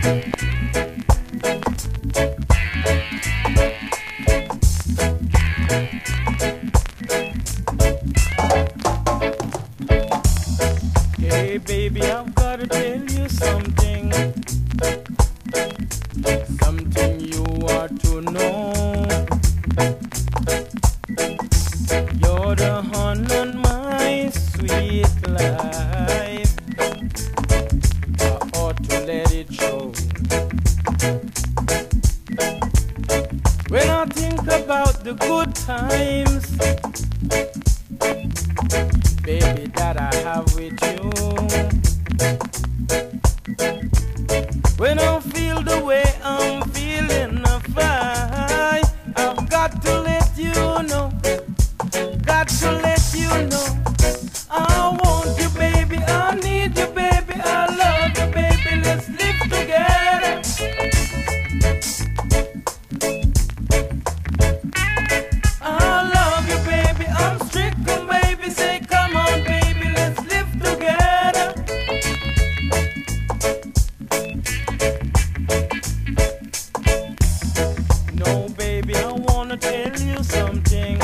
Hey baby, I've gotta tell you something. Something you ought to know. You're the honey on my sweet life. I ought to let it show. When I think about the good times, baby, that I have with you. When I feel the way I'm feeling, I've got to let you know. Got to let you know. I want you, baby. I need you, baby. I love you, baby. Let's live together. I love you, baby. I'm stricken, baby. Say, come on, baby. Let's live together. No, baby, I wanna tell you something.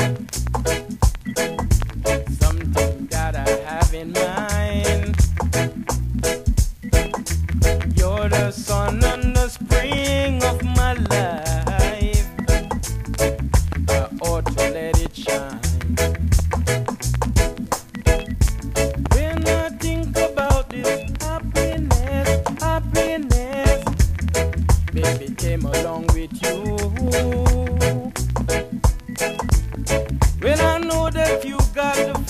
Something that I have in mind. You're the sun and the spring of my life. I ought to let it shine. When I think about this happiness, baby came along with you. When I know that you got the